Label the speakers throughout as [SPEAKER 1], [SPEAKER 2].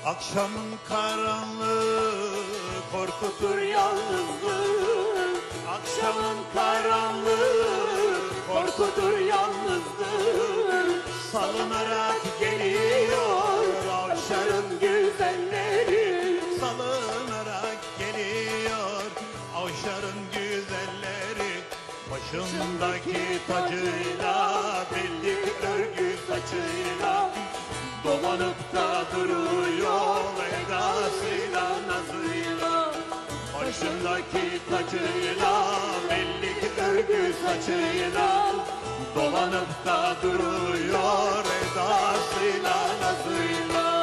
[SPEAKER 1] Akşamın karanlığı korkutur yalnızlığı. Akşamın karanlığı korkutur yalnızlığı. Salınarak geliyor Avşar'ın güzelleri. Salınarak geliyor Avşar'ın güzelleri. Başındaki tacıyla, belli örgü saçıyla dolanıp da duruyor edasıyla, nazıyla. Başındaki tacıyla, belli örgü saçıyla dolanıp da duruyor edasıyla, nazıyla.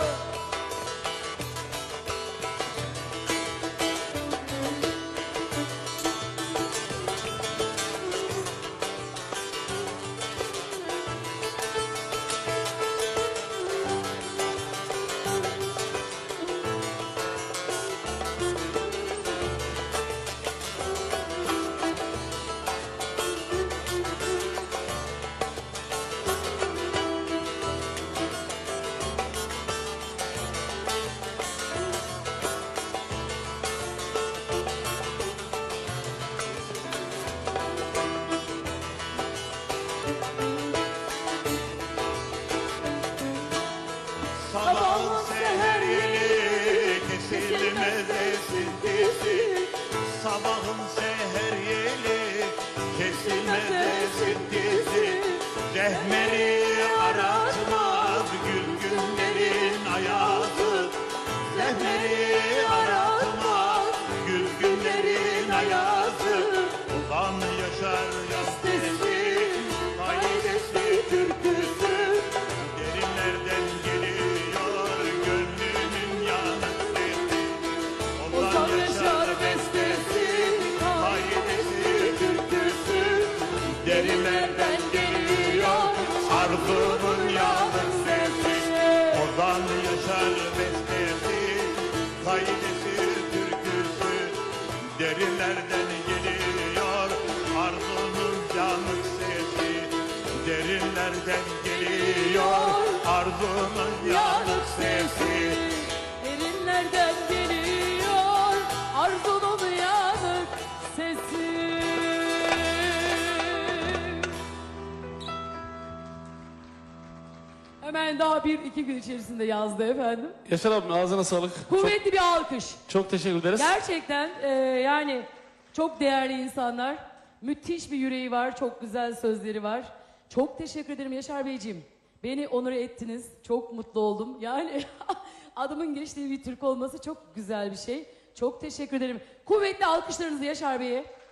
[SPEAKER 1] Sabahın seher yeli kesilmez esintisi. Sabahın seher yeli kesilmez esintisi. Rehmeri aratmaz gül günlerin ayazı. Rehmeri aratmaz gül günlerin ayazı. Ulan yaşar yastesi, kaidesi türküsü. Derinlerden geliyor gönlümün yanık sesi. Ozan Yaşar bestesi, kaidesi türküsü. Derinlerden geliyor arzumun yanık sesi. Ozan Yaşar bestesi, kaidesi türküsü. Derinlerden geliyor arzunun yanık sesi. Derinlerden geliyor arzunun yanık sesi.
[SPEAKER 2] Derinlerden geliyor arzunun yanık sesi. Hemen daha bir iki gün içerisinde yazdı efendim.
[SPEAKER 3] Yaşar abim ağzına sağlık.
[SPEAKER 2] Kuvvetli bir alkış.
[SPEAKER 3] Çok teşekkür ederiz.
[SPEAKER 2] Gerçekten yani çok değerli insanlar. Müthiş bir yüreği var, çok güzel sözleri var. Çok teşekkür ederim Yaşar Beyciğim. Beni onore ettiniz. Çok mutlu oldum. Yani adımın geçtiği bir Türk olması çok güzel bir şey. Çok teşekkür ederim. Kuvvetli alkışlarınızı Yaşar Bey'e.